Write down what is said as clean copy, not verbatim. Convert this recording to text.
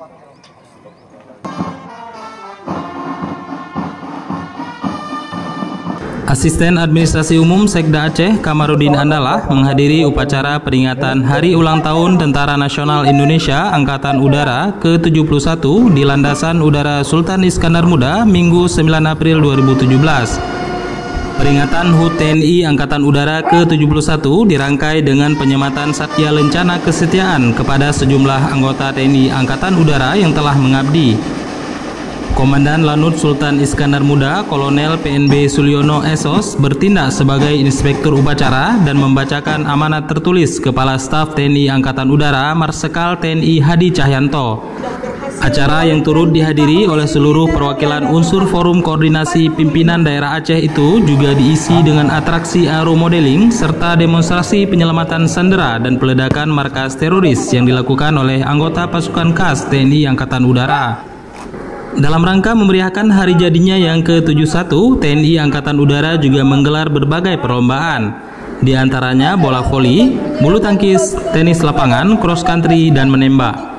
Asisten Administrasi Umum Sekda Aceh Kamarudin Andalah menghadiri upacara peringatan Hari Ulang Tahun Tentara Nasional Indonesia Angkatan Udara ke-71 di Landasan Udara Sultan Iskandar Muda Minggu 9 April 2017. Peringatan HUT TNI Angkatan Udara ke-71 dirangkai dengan penyematan Satya Lencana Kesetiaan kepada sejumlah anggota TNI Angkatan Udara yang telah mengabdi. Komandan Lanut Sultan Iskandar Muda Kolonel PNB Sulyono Esos bertindak sebagai inspektur upacara dan membacakan amanat tertulis Kepala Staf TNI Angkatan Udara Marsikal TNI Hadi Cahyanto. Acara yang turut dihadiri oleh seluruh perwakilan unsur Forum Koordinasi Pimpinan Daerah Aceh itu juga diisi dengan atraksi aeromodeling serta demonstrasi penyelamatan sandera dan peledakan markas teroris yang dilakukan oleh anggota pasukan khas TNI Angkatan Udara. Dalam rangka memeriahkan hari jadinya yang ke-71, TNI Angkatan Udara juga menggelar berbagai perlombaan, di antaranya bola voli, bulu tangkis, tenis lapangan, cross country, dan menembak.